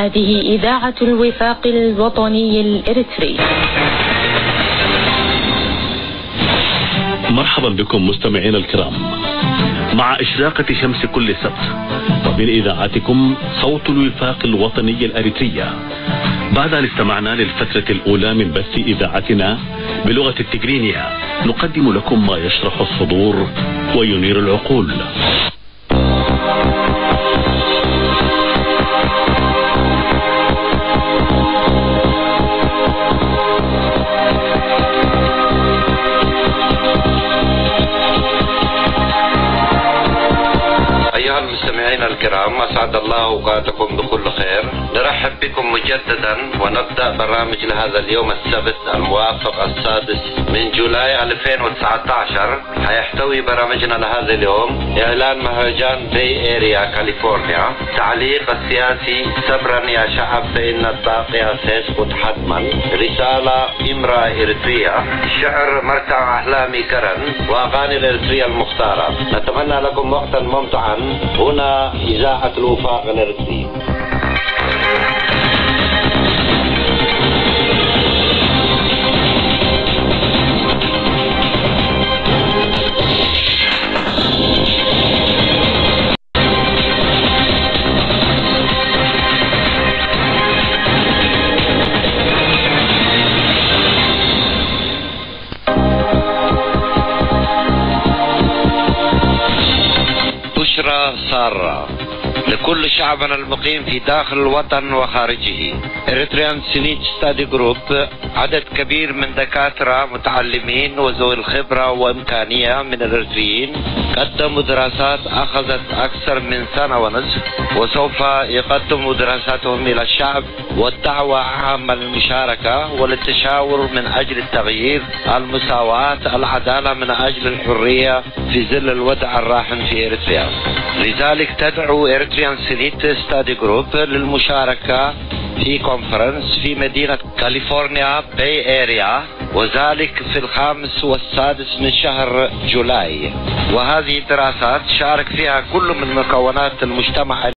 هذه إذاعة الوفاق الوطني الإريتري. مرحبا بكم مستمعينا الكرام مع إشراقة شمس كل سبت ومن إذاعتكم صوت الوفاق الوطني الأريترية. بعد أن استمعنا للفترة الأولى من بث إذاعتنا بلغة التجرينية نقدم لكم ما يشرح الصدور وينير العقول. المستمعين الكرام، أسعد الله أوقاتكم بكل خير. نرحب بكم مجددا ونبدأ برنامج لهذا اليوم السبت الموافق 6 من جولاي 2019. حيحتوي برنامجنا لهذا اليوم إعلان مهرجان بي إيريا كاليفورنيا، تعليق السياسي صبرا يا شعب فإن الطاقية سيسقط حتما، رسالة امرأة إريترية، شعر مرتع أحلامي كرن، وأغاني الإريترية المختارة. نتمنى لكم وقتا ممتعا هنا إذاعة الوفاق الإريتري. بشرى سارة لكل شعبنا المقيم في داخل الوطن وخارجه. إريتريان سينيت ستادي جروب، عدد كبير من دكاترة متعلمين وذوي الخبرة وإمكانية من الإريتريين قدموا دراسات أخذت أكثر من سنة ونصف، وسوف يقدموا دراساتهم إلى الشعب والدعوة عامة للمشاركة وللتشاور من أجل التغيير، المساواة، العدالة، من أجل الحرية في ظل الوضع الراهن في إريتريا. لذلك تدعو إريتريان سينيت ستادي جروب للمشاركة في كونفرنس في مدينة كاليفورنيا باي إيريا، وذلك في 5 و6 من شهر جولاي. وهذه الدراسات شارك فيها كل من مكونات المجتمع